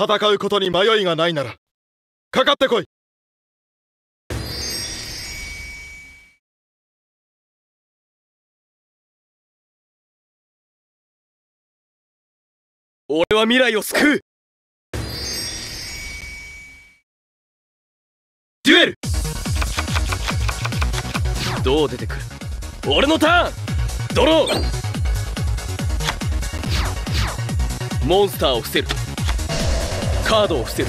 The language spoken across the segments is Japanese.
戦うことに迷いがないならかかってこい。 俺は未来を救う。デュエル。どう出てくる。俺のターン。ドロー。モンスターを伏せる。カードを伏せる。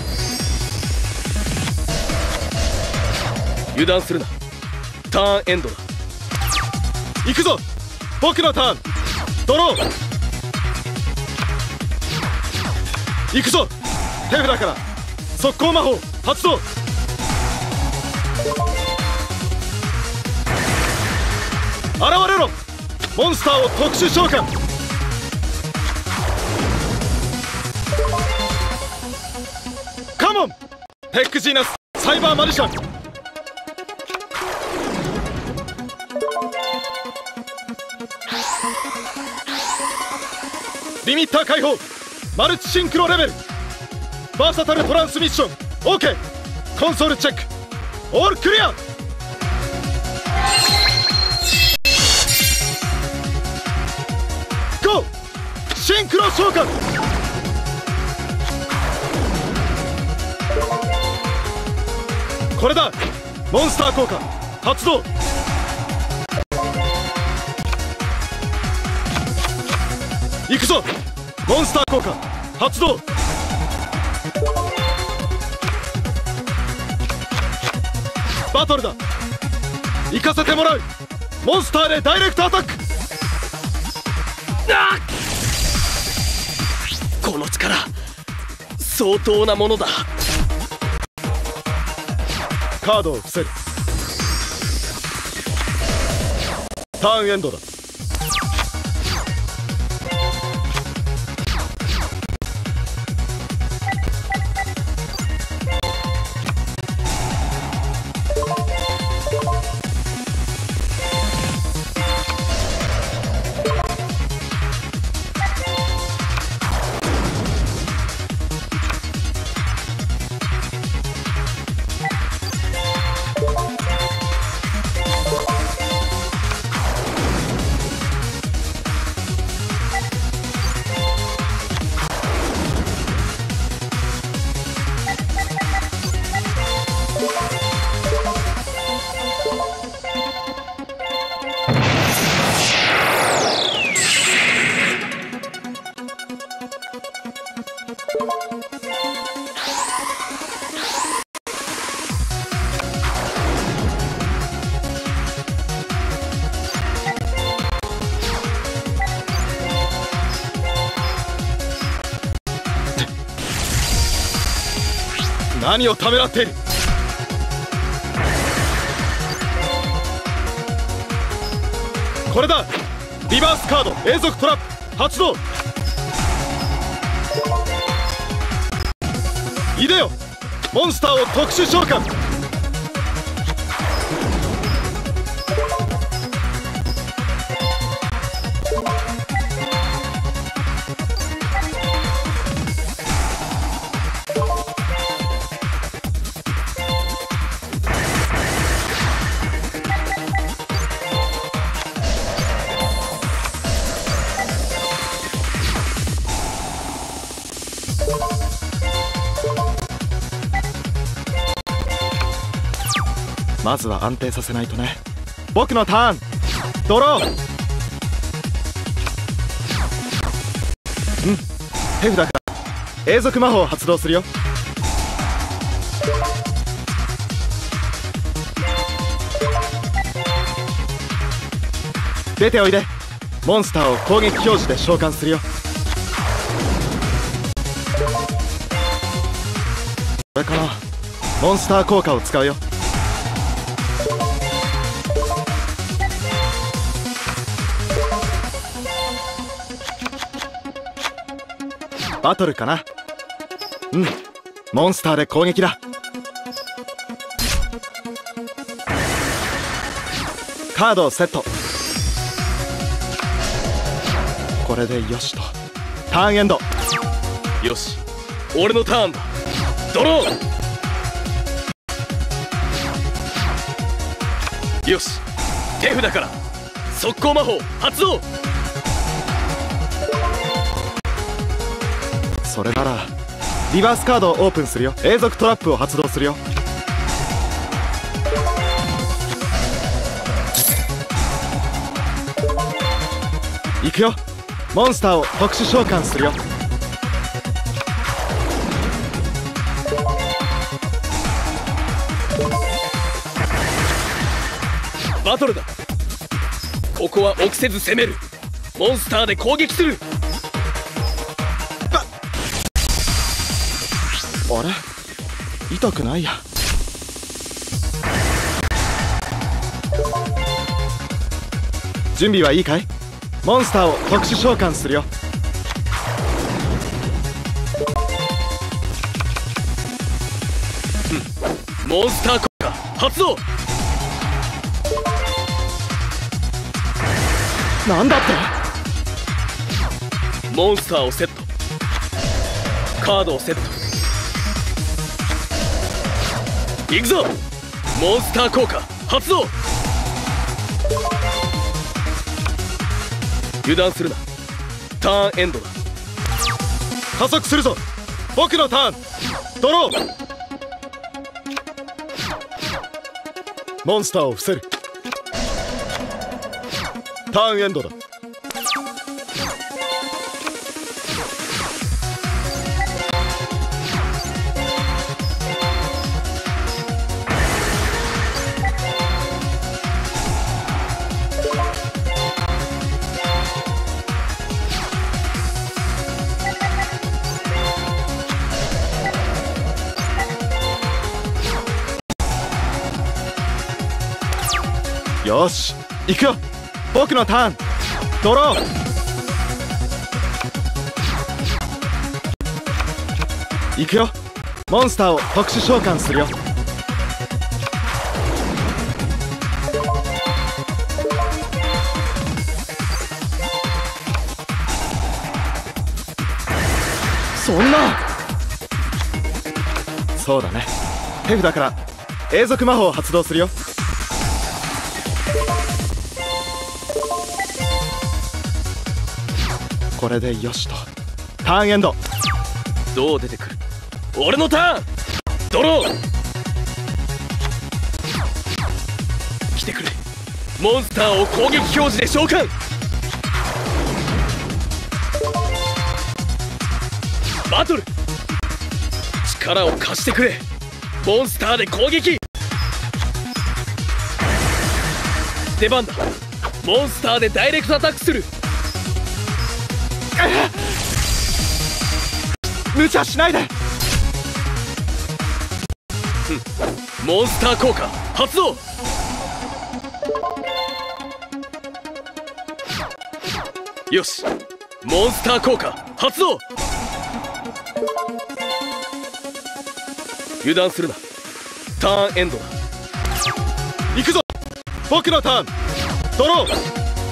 油断するな。ターンエンドだ。 行くぞ。僕のターン。ドロー。行くぞ。手札から速攻魔法発動。現れろ。モンスターを特殊召喚。カモン。テックジーナスサイバーマジシャン。リミッター解放。マルチシンクロレベル。バーサタルトランスミッション OK。 コンソールチェック。オールクリア。ゴー。シンクロ召喚。これだ。モンスター効果発動。行くぞ。モンスター効果発動。バトルだ。行かせてもらう。モンスターでダイレクトアタック。 この力相当なものだ。 カードを伏せる。ターンエンドだ。何をためらっている。これだ。リバースカード永続トラップ発動。いでよ。モンスターを特殊召喚。まずは安定させないとね。僕のターン。ドロー。手札から永続魔法を発動するよ。出ておいで。モンスターを攻撃表示で召喚するよ。これからモンスター効果を使うよ。バトルかな。モンスターで攻撃だ。カードをセット。これでよしと。ターンエンド。 よし、 俺のターンだ。ドロー。よし、手札から速攻魔法発動。 それならリバースカードをオープンするよ。永続トラップを発動するよ。いくよ。モンスターを特殊召喚するよ。 バトルだ。ここは臆せず攻める。モンスターで攻撃する。 あれ、痛くないや。準備はいいかい？モンスターを特殊召喚するよ。 モンスター効果発動。 なんだって？ モンスターをセット。カードをセット。いくぞ。モンスター効果発動。油断するな。ターンエンドだ。 加速するぞ。僕のターン。ドロー。モンスターを伏せる。ターンエンドだ。よし、行くよ。僕のターン。ドロー。行くよ。モンスターを特殊召喚するよ。そんな。そうだね。手札から永続魔法を発動するよ。これでよしと。ターンエンド。 どう出てくる？俺のターン。ドロー。来てくれ。モンスターを攻撃表示で召喚。バトル。力を貸してくれ。モンスターで攻撃。出番だ。モンスターでダイレクトアタックする。 無茶しないで。 モンスター効果発動。よし、モンスター効果発動。油断するな。ターンエンドだ。 行くぞ。僕のターン。ドロー。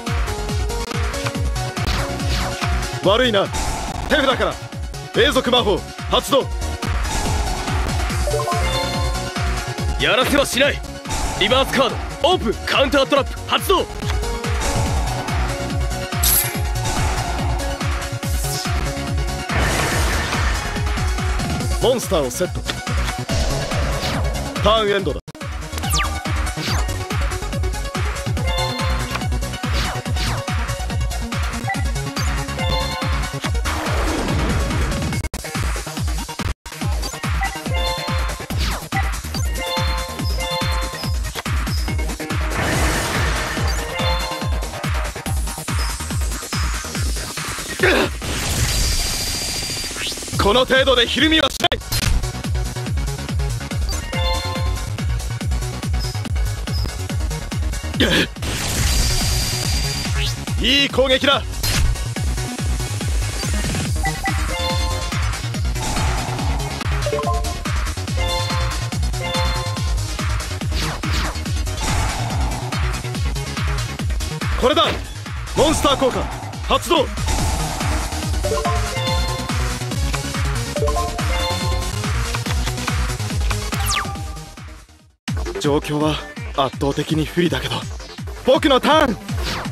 悪いな。手札から永続魔法発動。 やらせはしない。リバースカードオープン。カウンタートラップ発動。 モンスターをセット。ターンエンドだ。この程度でひるみはしない。いい攻撃だ。これだ。モンスター効果発動。 状況は圧倒的に不利だけど、僕のターン。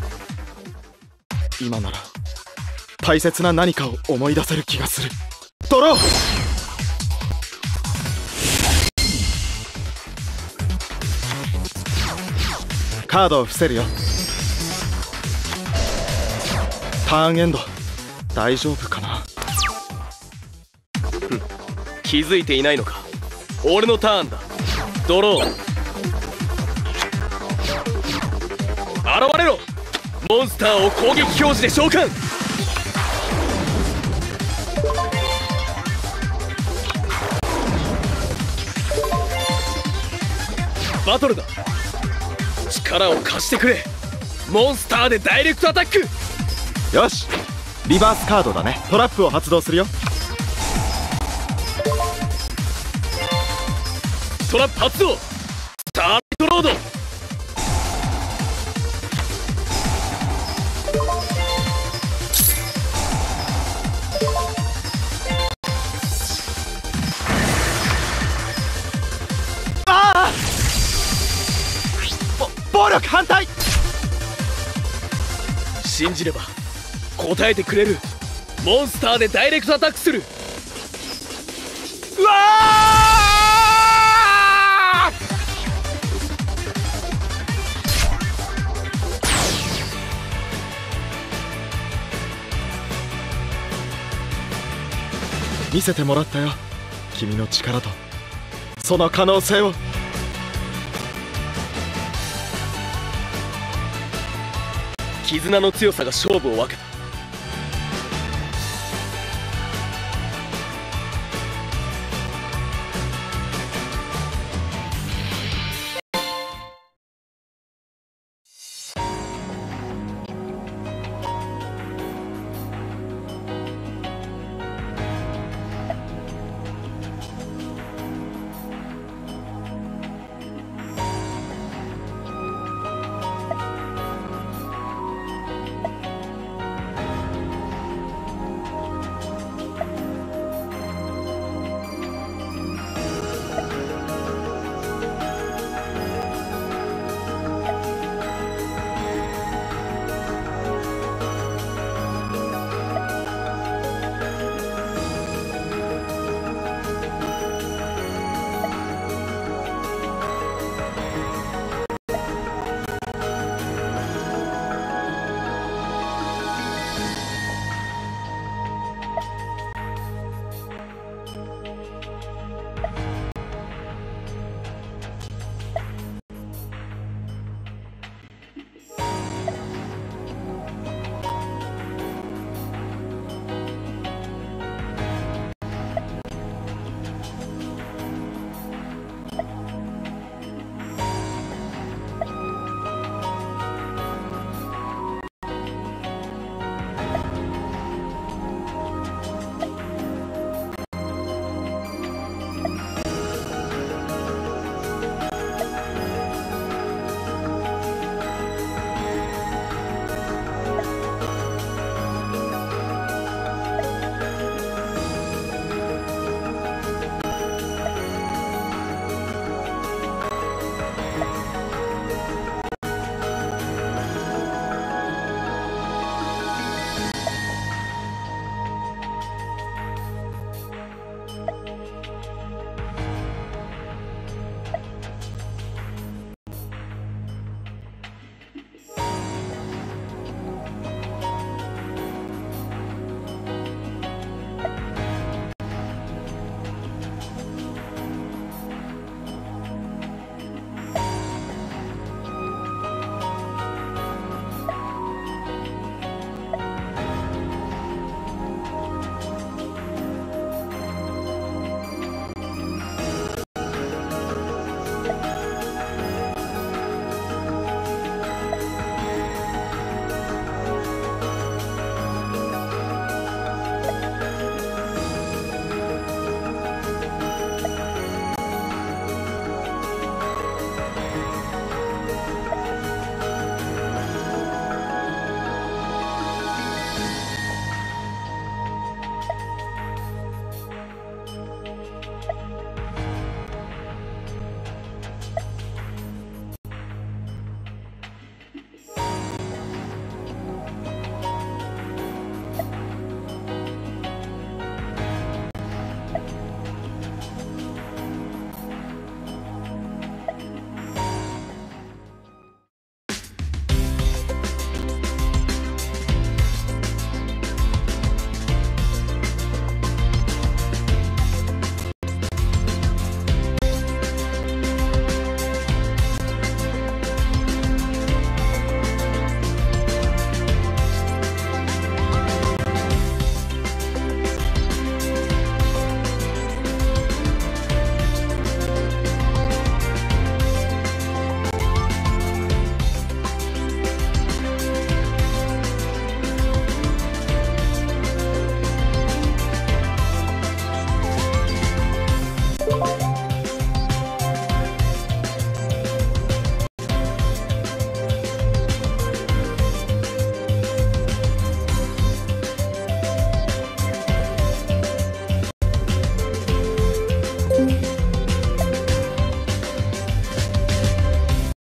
今なら大切な何かを思い出せる気がする。ドロー。カードを伏せるよ。ターンエンド。大丈夫かな。 気づいていないのか。俺のターンだ。ドロー。現れろ。モンスターを攻撃表示で召喚。バトルだ。力を貸してくれ。モンスターでダイレクトアタック。 よし、リバースカードだね。トラップを発動するよ。 トラップ発動。スターライトロード。 暴力反対。 信じれば答えてくれる。モンスターでダイレクトアタックする。 うわー！見せてもらったよ、君の力とその可能性を。 絆の強さが勝負を分けた。